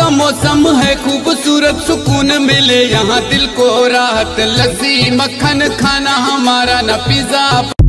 मौसम है खूबसूरत, सुकून मिले यहाँ दिल को राहत। लस्सी मक्खन खाना हमारा, न पिज़्ज़ा